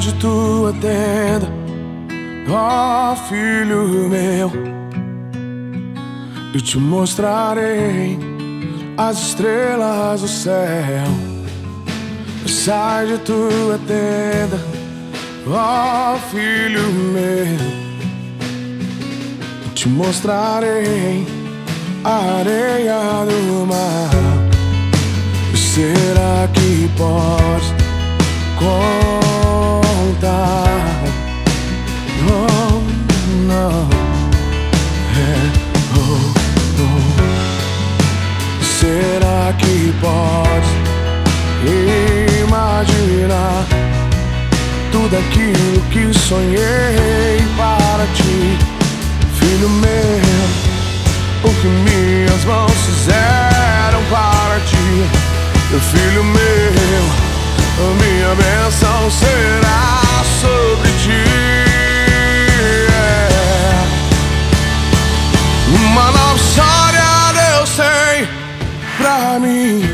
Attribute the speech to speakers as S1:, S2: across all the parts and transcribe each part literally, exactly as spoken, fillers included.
S1: de tua tenda, ó filho meu, e te mostrarei as estrelas do céu. Sai de tua tenda, ó filho meu, e te mostrarei a areia do mar. Será que podes contar? Oh, não. É, oh, oh. Será que podes imaginar tudo aquilo que sonhei para ti, filho meu? O que minhas mãos fizeram para ti, meu filho meu, a minha bênção será sobre ti. Yeah. Uma nova história Deus tem pra mim,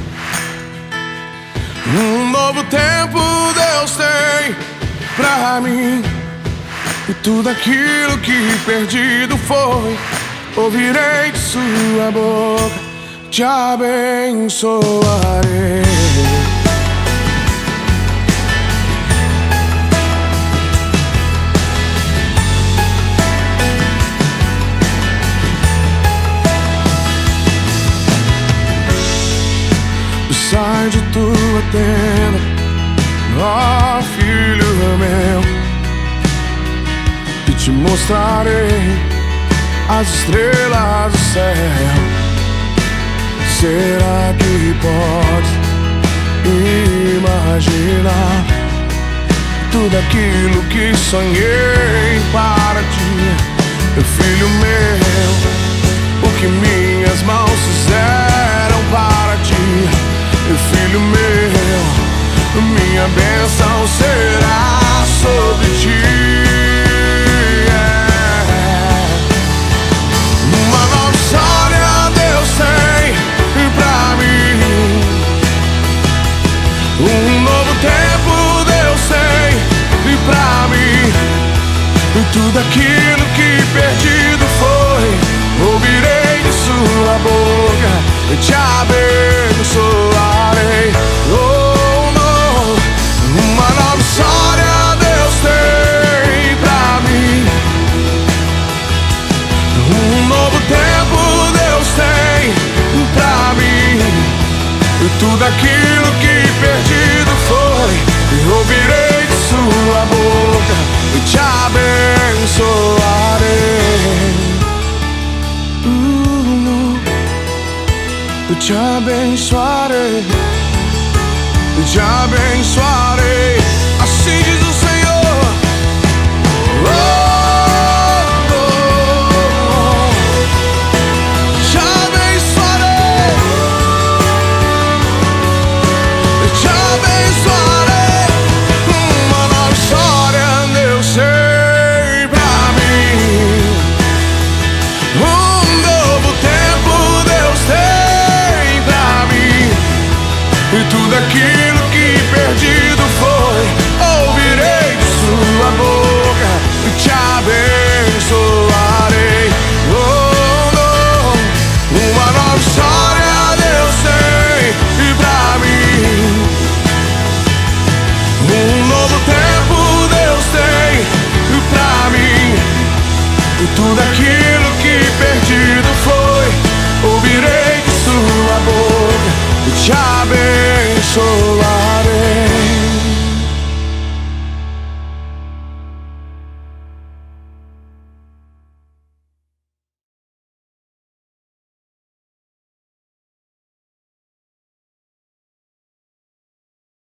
S1: um novo tempo Deus tem pra mim. E tudo aquilo que perdido foi, ouvirei de sua boca, te abençoarei. Sai de tua tenda, ó filho meu, e te mostrarei as estrelas do céu. Será que podes imaginar tudo aquilo que sonhei para ti, meu filho meu? O que minhas mãos fizeram para ti, meu filho meu, minha bênção será sobre ti. Uma nova história Deus tem pra mim, um novo tempo Deus tem pra mim. E tudo aquilo que perdido foi, ouvirei de sua boca, eu te abençoarei. Oh, não. Uma nova história Deus tem pra mim, um novo tempo Deus tem pra mim. E tudo aquilo que perdido foi, eu ouvirei de sua boca, eu te abençoarei. Eu te abençoarei, eu te abençoarei.